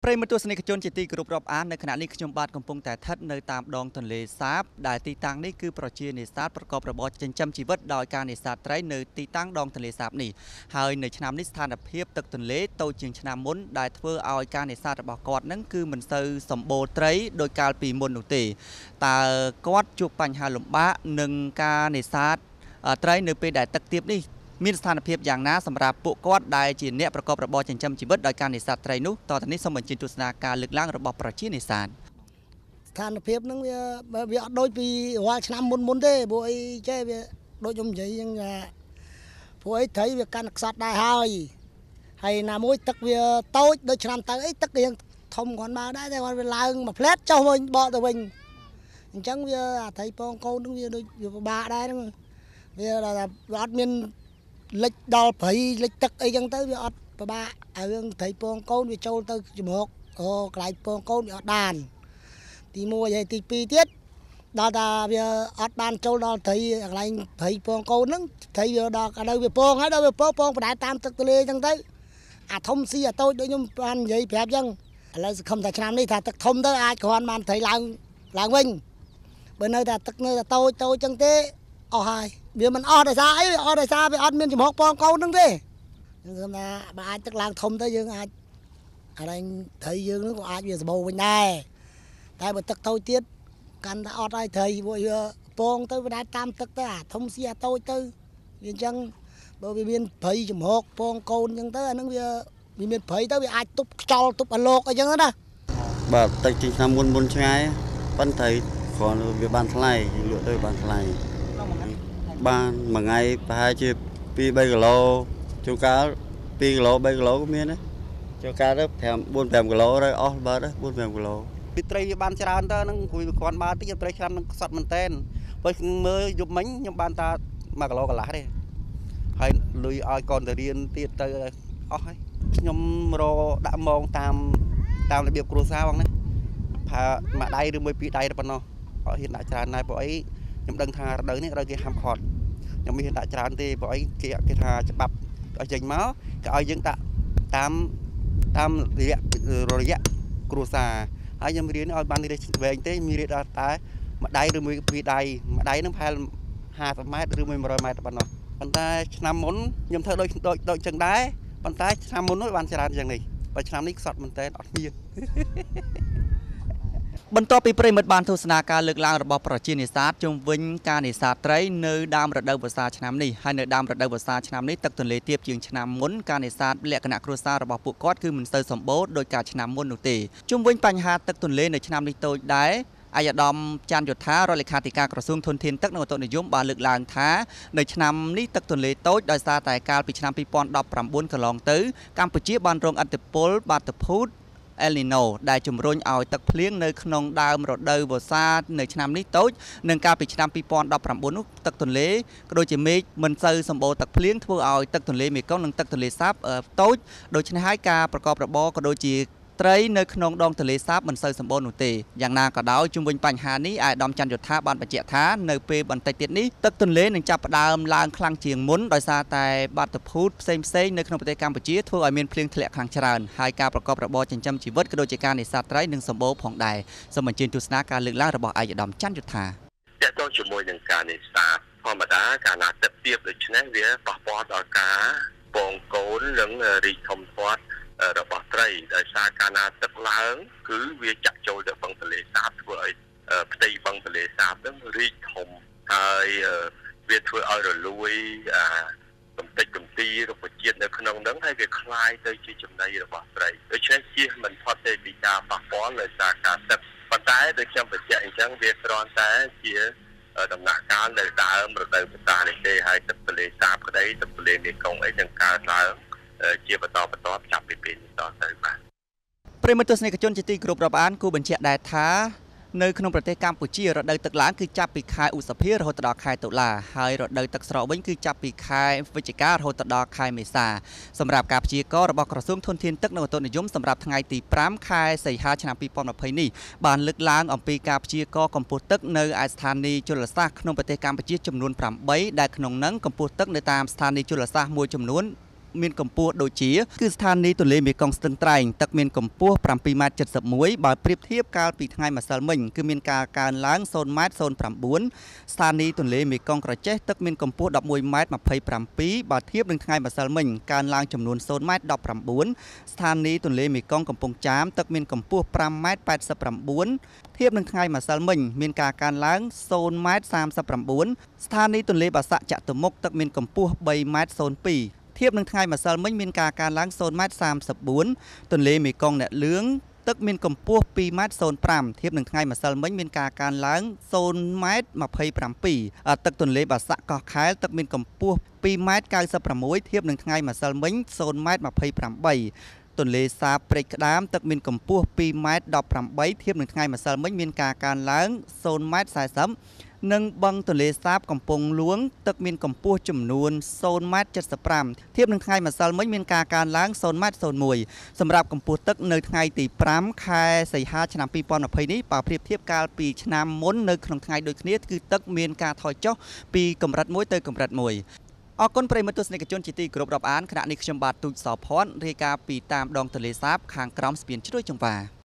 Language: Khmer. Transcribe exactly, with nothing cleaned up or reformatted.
ប្រិយមិត្តទស្សនិកជនជាទីគោរពរាប់អាននៅខណៈនេះខ្ញុំបាទកំពុងតែស្ថិតនៅតាមដងទន្លេសាបដែលទីតាំងនេះគឺប្រជានេសាទប្រកបរបរចិញ្ចឹមជីវិតដោយការនេសាទត្រីនៅទីតាំងដងទន្លេសាបនេះហើយនៅឆ្នាំនេះស្ថានភាពទឹកទន្លេតូចជាងឆ្នាំមុនដែលធ្វើឲ្យការនេសាទរបស់គាត់នឹងគឺមិនសូវសម្បូរត្រីដោយកាលពីមុននោះទេតើគាត់ជួបបញ្ហាលំបាកនឹងការនេសាទត្រីនៅពេលដែលទឹកទាបនេះមានស្ថានភាពយ៉ាងណាសម្រាប់ពួកគាត់ដែលជាអ្នកប្រកបរបរចិញ្ចឹមជីវិតដោយការនេសាទត្រីនោះតទៅនេះសូមបញ្ជាទស្សនាការលើកឡើងរបស់ប្រជានេសាទស្ថានភាពហ្នឹងវាវាអត់ដូចពីរាល់ឆ្នាំមុនមុនទេព្រោះអីចេះវាដូចខ្ញុំនិយាយហ្នឹងព្រោះអីត្រីវាកាន់ខ្សត់ដែរហើយហើយណាមួយទឹកវាតូចដូចឆ្នាំទៅអីទឹករៀងធំគ្រាន់មកដែរតែគាត់វាឡើងមួយផ្លែតចុះវិញបកទៅវិញអញ្ចឹងវាអាត្រីពងកូនហ្នឹងវាដូចវាពិបាកដែរហ្នឹងវាអត់មានលិចដល់ព្រៃលិចទឹកអីចឹងទៅវាអត់ពិបាកឲ្យរឿងត្រីពងកូនវាចូលទៅចំហកអូកន្លែងពងកូនវាអត់បានទីមួយហើយទីពីរទៀតដល់តែវាអត់បានចូលដល់ត្រីកន្លែងត្រីពងកូនហ្នឹងត្រីវាដល់កណ្ដៅវាពងហើយដល់វាពងពងបដែតតាមទឹកទន្លេចឹងទៅអាធំស៊ីអាតូចដូចខ្ញុំបាននិយាយប្រាប់ចឹងឥឡូវសង្ឃឹមថាឆ្នាំនេះថាទឹកធំទៅអាចគ្រាន់បានត្រីឡើងឡើងវិញបើនៅតែទឹកនៅតែតូចតូចចឹងទេអស់ហើយវាមិនអស់ដោយសារអីអស់ដោយសារវាអត់មានចំហពងកូនហ្នឹងទេខ្ញុំថាបើអាចទឹកឡើងធំទៅយើងអាចអារែងត្រីយើងហ្នឹងក៏អាចវាសម្បូរវិញដែរតែបើទឹកតូចទៀតកាន់តែអត់ហើយត្រីពួកវាពងទៅវាដែរតាមទឹកទៅអាធំស៊ីអាតូចទៅវាអញ្ចឹងបើវាមានព្រៃចំហពងកូនអញ្ចឹងទៅអាហ្នឹងវាវាមានព្រៃទៅវាអាចទប់ខ្យល់ទប់អាលោកអីចឹងណាបាទតែជាឆ្នាំមុនមុនឆ្ងាយប៉ុន្តែគ្រាន់វាបានថ្លៃលក់ទៅបានថ្លៃបានមួយថ្ងៃប្រហែលជាពីរបីគីឡូជួនកាលពីរគីឡូបីគីឡូក៏មានដែរជួនកាលទៅប្រាំបួនប្រាំគីឡូហើយអស់បាទដែរបួនប្រាំគីឡូពីត្រីវាបានច្រើនទៅហ្នឹងគួយវាគ្រាន់បានតិចត្រីឆ្នាំនឹងខ្សត់មែនតែនបើមើលយប់មិញខ្ញុំបានតាមួយគីឡូកន្លះទេហើយលុយឲ្យកូនទៅរៀនទៀតទៅអស់ហើយខ្ញុំរដាក់ម៉ងតាមតាមរបៀបគ្រួសារបងណាផាមួយដៃឬមួយពីរដៃទៅប៉ុណ្ណោះអត់ហ៊ានដាក់ច្រើនណាស់ព្រោះអីខ្ញុំដឹងថារដូវនេះរដូវគេហាមឃាត់ខ្ញុំមិនហ៊ានដាក់ច្រើនទេព្រោះអីគេគេថាច្បាប់ឲ្យចេញមកគេឲ្យយើងដាក់តាមតាមរយៈរយៈគ្រួសារហើយខ្ញុំរៀនឲ្យបាននេះវែងទេមានរៀនដល់តែមួយដៃឬមួយពីរដៃមួយដៃនឹងប្រហែលห้าสิบម៉ែត្រឬមួយmột trămម៉ែត្រប៉ុណ្ណោះប៉ុន្តែឆ្នាំមុនខ្ញុំធ្វើដូចដូចដូចចឹងដែរប៉ុន្តែឆ្នាំមុននោះបានច្រើនយ៉ាងនេះបើឆ្នាំនេះខ្សត់មែនតើអត់មានបន្ទាប់ពីប្រិមិត្តបានទស្សនាការលើកឡើងរបស់ប្រជានេសាទជុំវិញការនេសាទត្រីនៅដើមរដូវវស្សាឆ្នាំនេះហើយនៅដើមរដូវវស្សាឆ្នាំនេះទឹកទន្លេទាបជាងឆ្នាំមុនការនេសាទលក្ខណៈគ្រួសាររបស់ពួកគាត់គឺមិនសូវសម្បូរដោយការឆ្នាំមុននោះទេជុំវិញបញ្ហាទឹកទន្លេនៅឆ្នាំនេះតូចដែរអាយដាមច័ន្ទយុធារដ្ឋលេខាធិការក្រសួងធនធានទឹកនិងឧតុនិយមបានលើកឡើងថានៅឆ្នាំនេះទឹកទន្លេតូចដោយសារតែកាលពីឆ្នាំពីរពាន់ដប់ប្រាំបួនកន្លងទៅកម្ពុជាបានរងឥទ្ធិពលបាតុភូតអេលនីណូដែលជំរុញឲ្យទឹកភ្លៀងនៅក្នុងដើមរដូវវស្សានៅឆ្នាំនេះតូចនិងកាលពីឆ្នាំពីរពាន់ដប់ប្រាំបួននោះទឹកទន្លេក៏ដូចជាមេឃមិនសូវសម្បូរទឹកភ្លៀងធ្វើឲ្យទឹកទន្លេមេគង្គនិងទឹកទន្លេសាបតូចដូច្នេះហើយការប្រកបរបរក៏ដូចជាត្រីនៅក្នុងដងទន្លេសាបមិនសូវសម្បូរនោះទេយ៉ាងណាក៏ដោយជុំវិញបញ្ហានេះអាយដាមច័ន្ទយុធាបានបញ្ជាក់ថានៅពេលបន្តិចទៀតនេះទឹកទន្លេនឹងចាប់ផ្ដើមឡើងខ្លាំងជាងមុនដោយសារតែបាតុភូតផ្សេងផ្សេងនៅក្នុងប្រទេសកម្ពុជាធ្វើឲ្យមានភ្លៀងធ្លាក់ខ្លាំងច្រើនហើយការប្រកបរបរចិញ្ចឹមជីវិតក៏ដូចជាការនេសាទត្រីនឹងសម្បូរផងដែរសូមអញ្ជើញទស្សនាការលើកឡើងរបស់អាយដាមច័ន្ទយុធាតើតើជាមួយនឹងការនេសាទធម្មតាការណាទឹកទាបដូច្នេះវាប៉ះពាល់ដល់ការពងកូននិងរីកធំធាត់របស់ត្រីដោយសារកាលណាទឹកឡើងគឺវាចាក់ចូលទៅបឹងទន្លេសាបធ្វើឲ្យផ្ទៃបឹងទន្លេសាបហ្នឹងរីកធំហើយវាធ្វើឲ្យរលួយអាកំទេចកំទីរុក្ខជាតិនៅក្នុងហ្នឹងហើយវាคล้ายទៅជាចំណីរបស់ត្រីដូច្នេះជៀសមិនផុតទេពីការប៉ះពាល់ដោយសារការទឹកប៉ុន្តែដូចខ្ញុំបញ្ជាក់អញ្ចឹងវាគ្រាន់តែជាដំណាក់កាលនៅដើមរដូវវស្សានេះទេហើយទឹកទន្លេសាបក្តីទឹកទន្លេមេគង្គអីទាំងកើតឡើងជាបន្តបន្តចាប់ពីពេលនេះតទៅបាទប្រិមត្តទស្សនិកជនជាទីគោរពរាប់អានគូបញ្ជាក់ដែរថានៅក្នុងប្រទេសកម្ពុជារដូវទឹកឡើងគឺចាប់ពីខែឧសភារហូតដល់ខែតុលាហើយរដូវទឹកស្រកវិញគឺចាប់ពីខែវិច្ឆិការហូតដល់ខែមេសាសម្រាប់ការព្យាករណ៍របស់ក្រសួងធនធានទឹកនិងឧតុនិយមសម្រាប់ថ្ងៃទីប្រាំខែសីហាឆ្នាំពីរពាន់ម្ភៃនេះបានលើកឡើងអំពីការព្យាករណ៍កម្ពស់ទឹកនៅឯស្ថានីយជលសាស្ត្រក្នុងប្រទេសកម្ពុជាចំនួនប្រាំបីដែលក្នុងនោះកម្ពស់ទឹកនៅតាមស្ថានីយជលសាស្ត្រមួយចំនួនមានកម្ពស់ដូចជាគឺស្ថានីយ៍ទន្លេមេគង្គស្ទឹងត្រែងទឹកមានកម្ពស់ ប្រាំពីរម៉ែត្រ เจ็ดสิบเอ็ด បើប្រៀបធៀបកាលពីថ្ងៃម្សិលមិញគឺមានការកើនឡើង ศูนย์ ម៉ែត្រ ศูนย์ เก้า ស្ថានីយ៍ទន្លេមេគង្គក្រចេះទឹកមានកម្ពស់ สิบเอ็ด ម៉ែត្រ ยี่สิบเจ็ด បើធៀបនឹងថ្ងៃម្សិលមិញកើនឡើងចំនួន ศูนย์ ម៉ែត្រ สิบเก้า ស្ថានីយ៍ទន្លេមេគង្គកំពង់ចាមទឹកមានកម្ពស់ ห้า ម៉ែត្រ แปดสิบเก้า ធៀបនឹងថ្ងៃម្សិលមិញមានការកើនឡើង ศูนย์ ម៉ែត្រ สามสิบเก้า ស្ថានីយ៍ទន្លេបាសាក់ចតុមុខទឹកមានកម្ពស់ 三 ម៉ែត្រ ศูนย์ สอง ធៀបនឹងថ្ងៃម្សិលមិញមានការកើនឡើង ศูนย์ ម៉ែត្រ สามสิบสี่ ទន្លេមេគង្គអ្នកលឿងទឹកមានកម្ពស់ two ម៉ែត្រ ศูนย์ ห้า ធៀបនឹងថ្ងៃម្សិលមិញមានការកើនឡើង ศูนย์ ម៉ែត្រ ยี่สิบเจ็ด ទឹកទន្លេបាសាក់កោះខែលទឹកមានកម្ពស់ two ម៉ែត្រ เก้าสิบหก ធៀបនឹងថ្ងៃម្សិលមិញ ศูนย์ ម៉ែត្រ ยี่สิบแปด ទន្លេសាបព្រែកក្តាមទឹកមានកម្ពស់ two ម៉ែត្រ สิบแปด ធៀបនឹងថ្ងៃម្សិលមិញមានការកើនឡើង ศูนย์ ម៉ែត្រ สี่สิบ និងបឹងទន្លេសាបកំពង់ហ្លួងទឹកមានកម្ពស់ចំនួន ศูนย์ ម៉ែត្រ เจ็ดสิบห้า ធៀបនឹងថ្ងៃម្សិលមិញមានការកើនឡើង ศูนย์ ម៉ែត្រ ศูนย์ หนึ่ง សម្រាប់កម្ពស់ទឹកនៅថ្ងៃទីห้าខែសីហាឆ្នាំยี่สิบยี่สิบនេះបើប្រៀបធៀបកាលពីឆ្នាំមុននៅក្នុងថ្ងៃដូចគ្នាគឺទឹកមានការថយចុះពីកម្រិតមួយទៅកម្រិតមួយអរគុណប្រិយមិត្តទស្សនិកជនជាទីគោរពរាប់អានគណៈនេះខ្ញុំបាទទូចសោភ័ណ្ឌរាយការណ៍ពីតាមដងទន្លេសាបខាងក្រោមស្ពានជ្រោយចង្វា